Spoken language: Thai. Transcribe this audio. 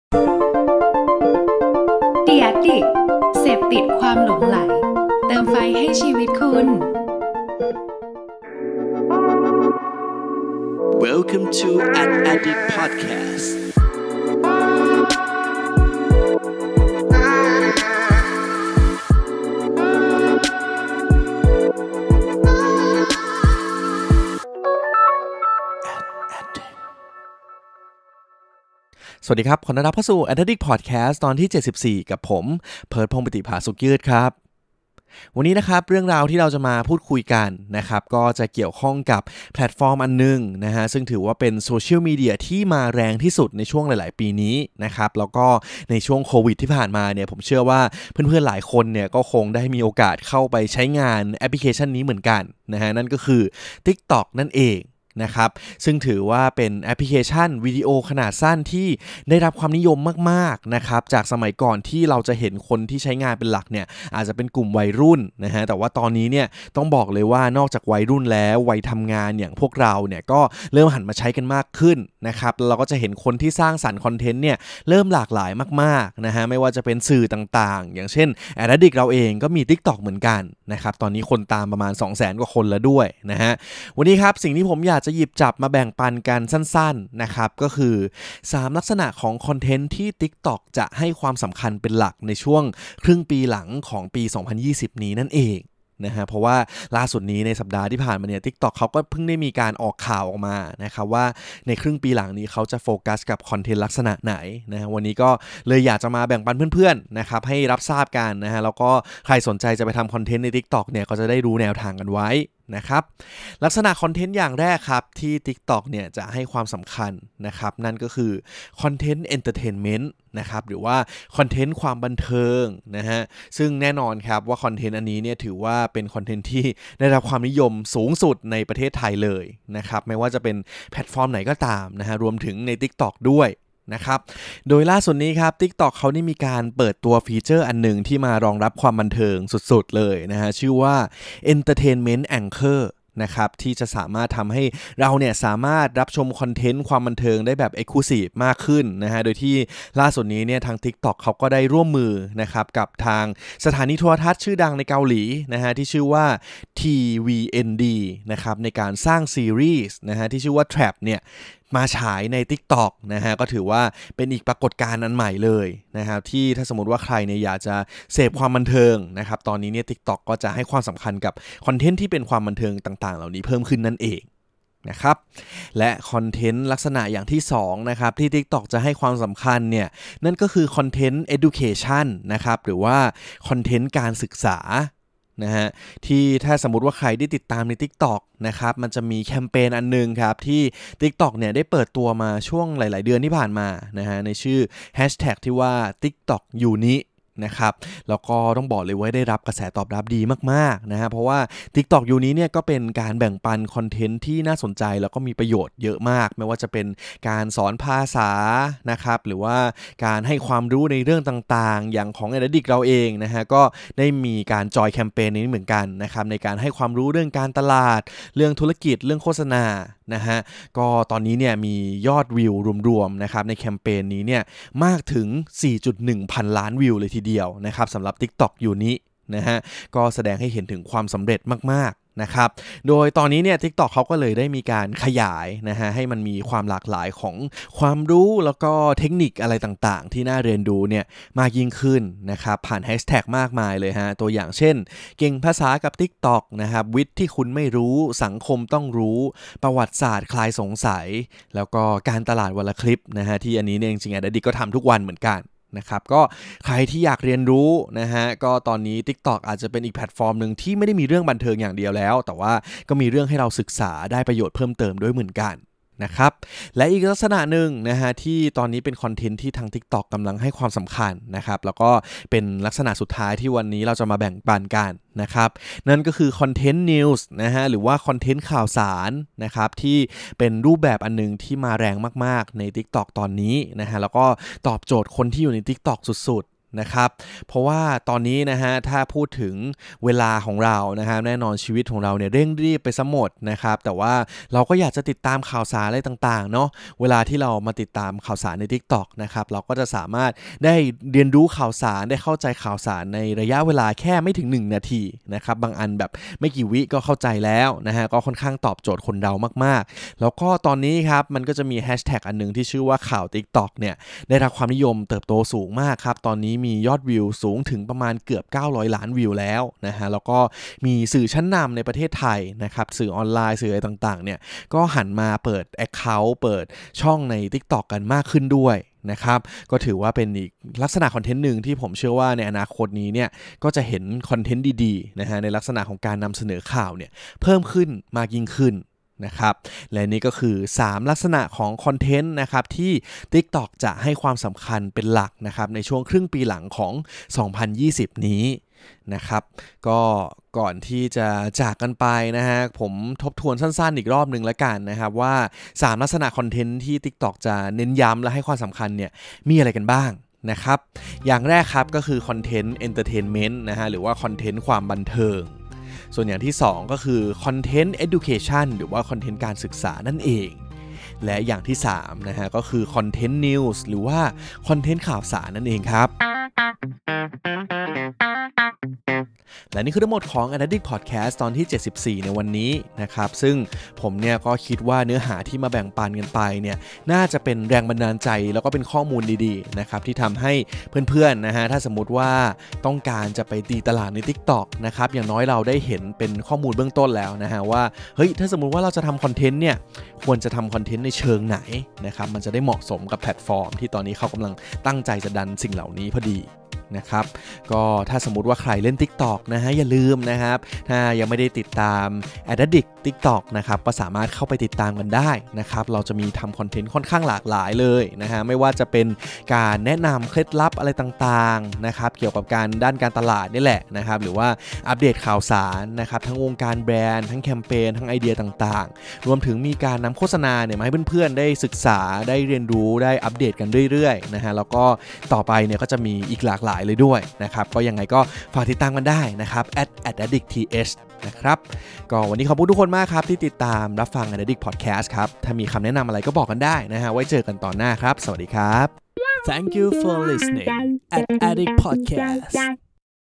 The Addict เสพติดความหลงใหลเติมไฟให้ชีวิตคุณ Welcome to An Addict Podcast สวัสดีครับขอต้อนรับเข้าสู่ An Addict Podcast ตอนที่74กับผมเพิร์ทพงษ์ปิติภาสุขยืดครับวันนี้นะครับเรื่องราวที่เราจะมาพูดคุยกันนะครับก็จะเกี่ยวข้องกับแพลตฟอร์มอันนึงนะฮะซึ่งถือว่าเป็นโซเชียลมีเดียที่มาแรงที่สุดในช่วงหลายๆปีนี้นะครับแล้วก็ในช่วงโควิดที่ผ่านมาเนี่ยผมเชื่อว่าเพื่อนๆหลายคนเนี่ยก็คงได้มีโอกาสเข้าไปใช้งานแอปพลิเคชันนี้เหมือนกันนะฮะนั่นก็คือ TikTok นั่นเองนะครับซึ่งถือว่าเป็นแอปพลิเคชันวิดีโอขนาดสั้นที่ได้รับความนิยมมากๆนะครับจากสมัยก่อนที่เราจะเห็นคนที่ใช้งานเป็นหลักเนี่ยอาจจะเป็นกลุ่มวัยรุ่นนะฮะแต่ว่าตอนนี้เนี่ยต้องบอกเลยว่านอกจากวัยรุ่นแล้ววัยทำงานอย่างพวกเราเนี่ยก็เริ่มหันมาใช้กันมากขึ้นนะครับเราก็จะเห็นคนที่สร้างสรรค์คอนเทนต์เนี่ยเริ่มหลากหลายมากๆนะฮะไม่ว่าจะเป็นสื่อต่างๆอย่างเช่น An Addict เราเองก็มี TikTok เหมือนกันนะครับตอนนี้คนตามประมาณ 200,000 กว่าคนแล้วด้วยนะฮะวันนี้ครับสิ่งที่ผมอยากจะหยิบจับมาแบ่งปันกันสั้นๆนะครับก็คือ3ลักษณะของคอนเทนต์ที่ TikTok จะให้ความสำคัญเป็นหลักในช่วงครึ่งปีหลังของปี 2020 นี้นั่นเองนะฮะเพราะว่าล่าสุดนี้ในสัปดาห์ที่ผ่านมาเนี่ย TikTok เขาก็เพิ่งได้มีการออกข่าวออกมานะครับว่าในครึ่งปีหลังนี้เขาจะโฟกัสกับคอนเทนต์ลักษณะไหนนะฮะวันนี้ก็เลยอยากจะมาแบ่งปันเพื่อนๆนะครับให้รับทราบกันนะฮะแล้วก็ใครสนใจจะไปทำคอนเทนต์ใน TikTok เนี่ยก็จะได้รู้แนวทางกันไว้นะครับลักษณะคอนเทนต์อย่างแรกครับที่ TikTok เนี่ยจะให้ความสำคัญนะครับนั่นก็คือคอนเทนต์เอนเตอร์เทนเมนต์นะครับหรือว่าคอนเทนต์ความบันเทิงนะฮะซึ่งแน่นอนครับว่าคอนเทนต์อันนี้เนี่ยถือว่าเป็นคอนเทนต์ที่ได้รับความนิยมสูงสุดในประเทศไทยเลยนะครับไม่ว่าจะเป็นแพลตฟอร์มไหนก็ตามนะฮะรวมถึงใน TikTok ด้วยนะครับโดยล่าสุดนี้ครับ TikTok เขาได้มีการเปิดตัวฟีเจอร์อันหนึ่งที่มารองรับความบันเทิงสุดๆเลยนะฮะชื่อว่า Entertainment Anchor นะครับที่จะสามารถทำให้เราเนี่ยสามารถรับชมคอนเทนต์ความบันเทิงได้แบบ Exclusive มากขึ้นนะฮะโดยที่ล่าสุดนี้เนี่ยทาง TikTok เขาก็ได้ร่วมมือนะครับกับทางสถานีโทรทัศน์ชื่อดังในเกาหลีนะฮะที่ชื่อว่า TVND นะครับในการสร้างซีรีส์นะฮะที่ชื่อว่า Trap เนี่ยมาฉายใน TikTok นะฮะก็ถือว่าเป็นอีกปรากฏการณ์อันใหม่เลยนะครับที่ถ้าสมมติว่าใครเนี่ยอยากจะเสพความบันเทิงนะครับตอนนี้เนี่ย TikTok ก็จะให้ความสำคัญกับคอนเทนต์ที่เป็นความบันเทิงต่างๆเหล่านี้เพิ่มขึ้นนั่นเองนะครับและคอนเทนต์ลักษณะอย่างที่2นะครับที่ TikTok จะให้ความสำคัญเนี่ยนั่นก็คือคอนเทนต์ education นะครับหรือว่าคอนเทนต์การศึกษานะฮะที่ถ้าสมมุติว่าใครได้ติดตามใน TikTok นะครับมันจะมีแคมเปญอันนึงครับที่ TikTok เนี่ยได้เปิดตัวมาช่วงหลายๆเดือนที่ผ่านมานะฮะในชื่อแฮชแท็กที่ว่า TikTok Uniนะครับแล้วก็ต้องบอกเลยว่าได้รับกระแสตอบรับดีมากๆนะฮะเพราะว่า TikTok ยูนี้เนี่ยก็เป็นการแบ่งปันคอนเทนต์ที่น่าสนใจแล้วก็มีประโยชน์เยอะมากไม่ว่าจะเป็นการสอนภาษานะครับหรือว่าการให้ความรู้ในเรื่องต่างๆอย่างของ An Addict เราเองนะฮะก็ได้มีการจอยแคมเปญนี้เหมือนกันนะครับในการให้ความรู้เรื่องการตลาดเรื่องธุรกิจเรื่องโฆษณานะฮะก็ตอนนี้เนี่ยมียอดวิวรวมๆนะครับในแคมเปญนี้เนี่ยมากถึง 4.1 พันล้านวิวเลยทีเดียวนะครับสำหรับ TikTok อยู่นี้นะฮะก็แสดงให้เห็นถึงความสำเร็จมากๆนะครับโดยตอนนี้เนี่ย TikTok เขาก็เลยได้มีการขยายนะฮะให้มันมีความหลากหลายของความรู้แล้วก็เทคนิคอะไรต่างๆที่น่าเรียนรู้เนี่ยมากยิ่งขึ้นนะครับผ่านแฮชแท็กมากมายเลยฮะตัวอย่างเช่นเก่งภาษากับ TikTok นะครับวิทย์ที่คุณไม่รู้สังคมต้องรู้ประวัติศาสตร์คลายสงสัยแล้วก็การตลาดวันละคลิปนะฮะที่อันนี้เนี่ยจริงๆAn Addictก็ทำทุกวันเหมือนกันนะครับก็ใครที่อยากเรียนรู้นะฮะก็ตอนนี้ TikTok อาจจะเป็นอีกแพลตฟอร์มนึงที่ไม่ได้มีเรื่องบันเทิงอย่างเดียวแล้วแต่ว่าก็มีเรื่องให้เราศึกษาได้ประโยชน์เพิ่มเติมด้วยเหมือนกันนะครับและอีกลักษณะหนึ่งนะฮะที่ตอนนี้เป็นคอนเทนต์ที่ทาง TikTok กำลังให้ความสำคัญนะครับแล้วก็เป็นลักษณะสุดท้ายที่วันนี้เราจะมาแบ่งปันกันนะครับนั่นก็คือคอนเทนต์นิวส์นะฮะหรือว่าคอนเทนต์ข่าวสารนะครับที่เป็นรูปแบบอันนึงที่มาแรงมากๆใน TikTok ตอนนี้นะฮะแล้วก็ตอบโจทย์คนที่อยู่ใน TikTok สุดๆนะครับเพราะว่าตอนนี้นะฮะถ้าพูดถึงเวลาของเรานะครับแน่นอนชีวิตของเราเนี่ยเร่งรีบไปซะหมดนะครับแต่ว่าเราก็อยากจะติดตามข่าวสารอะไรต่างๆเนาะเวลาที่เรามาติดตามข่าวสารใน TikTok นะครับเราก็จะสามารถได้เรียนรู้ข่าวสารได้เข้าใจข่าวสารในระยะเวลาแค่ไม่ถึง1นาทีนะครับบางอันแบบไม่กี่วิก็เข้าใจแล้วนะฮะก็ค่อนข้างตอบโจทย์คนเรามากๆแล้วก็ตอนนี้ครับมันก็จะมีแฮชแท็กอันนึงที่ชื่อว่าข่าว TikTok เนี่ยได้รับความนิยมเติบโตสูงมากครับตอนนี้มียอดวิวสูงถึงประมาณเกือบ900ล้านวิวแล้วนะฮะแล้วก็มีสื่อชั้นนำในประเทศไทยนะครับสื่อออนไลน์สื่ออะไรต่างๆเนี่ยก็หันมาเปิด Account เปิดช่องใน TikTok กันมากขึ้นด้วยนะครับก็ถือว่าเป็นอีกลักษณะคอนเทนต์หนึ่งที่ผมเชื่อว่าในอนาคตนี้เนี่ยก็จะเห็นคอนเทนต์ดีๆนะฮะในลักษณะของการนำเสนอข่าวเนี่ยเพิ่มขึ้นมากยิ่งขึ้นนะครับและนี่ก็คือ3ลักษณะของคอนเทนต์นะครับที่ TikTok จะให้ความสำคัญเป็นหลักนะครับในช่วงครึ่งปีหลังของ 2020 นี้นะครับก็ก่อนที่จะจากกันไปนะฮะผมทบทวนสั้นๆอีกรอบนึงแล้วกันนะครับว่า3ลักษณะคอนเทนต์ที่ TikTok จะเน้นย้ำและให้ความสำคัญเนี่ยมีอะไรกันบ้างนะครับอย่างแรกครับก็คือคอนเทนต์เอนเตอร์เทนเมนต์นะฮะหรือว่าคอนเทนต์ความบันเทิงส่วนอย่างที่2ก็คือคอนเทนต์ education หรือว่าคอนเทนต์การศึกษานั่นเองและอย่างที่3นะฮะก็คือคอนเทนต์นิวส์หรือว่าคอนเทนต์ข่าวสารนั่นเองครับและนี่คือทั้งหมดของ Addict Podcast ตอนที่74ในวันนี้นะครับซึ่งผมเนี่ยก็คิดว่าเนื้อหาที่มาแบ่งปันกันไปเนี่ยน่าจะเป็นแรงบันดาลใจแล้วก็เป็นข้อมูลดีๆนะครับที่ทำให้เพื่อนๆนะฮะถ้าสมมุติว่าต้องการจะไปตีตลาดใน TikTok นะครับอย่างน้อยเราได้เห็นเป็นข้อมูลเบื้องต้นแล้วนะฮะว่าเฮ้ยถ้าสมมุติว่าเราจะทำคอนเทนต์เนี่ยควรจะทำคอนเทนต์ในเชิงไหนนะครับมันจะได้เหมาะสมกับแพลตฟอร์มที่ตอนนี้เขากำลังตั้งใจจะดันสิ่งเหล่านี้พอดีนะครับก็ถ้าสมมุติว่าใครเล่น TikTok นะฮะอย่าลืมนะครับถ้ายังไม่ได้ติดตาม Addict TikTok นะครับก็สามารถเข้าไปติดตามกันได้นะครับเราจะมีทำคอนเทนต์ค่อนข้างหลากหลายเลยนะฮะไม่ว่าจะเป็นการแนะนำเคล็ดลับอะไรต่างๆนะครับเกี่ยวกับการด้านการตลาดนี่แหละนะครับหรือว่าอัปเดตข่าวสารนะครับทั้งวงการแบรนด์ทั้งแคมเปญทั้งไอเดียต่างๆรวมถึงมีการนำโฆษณาเนี่ยมาให้เพื่อนๆได้ศึกษาได้เรียนรู้ได้อัปเดตกันเรื่อยๆนะฮะแล้วก็ต่อไปเนี่ยก็จะมีอีกหลากหลายเลยด้วยนะครับก็ยังไงก็ฝากติดตามกันได้นะครับ @addictth นะครับก็วันนี้ขอบคุณทุกคนมากครับที่ติดตามรับฟัง Addict Podcast ครับถ้ามีคำแนะนำอะไรก็บอกกันได้นะฮะไว้เจอกันตอนหน้าครับสวัสดีครับ Thank you for listening at Addict Podcast